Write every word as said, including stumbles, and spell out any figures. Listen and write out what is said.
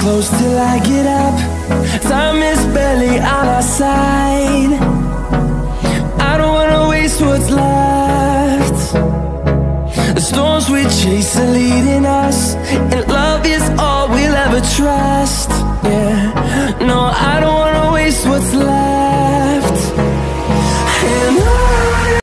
close till I get up. Time is barely on our side. I don't wanna waste what's left. The storms we chase are leading us, and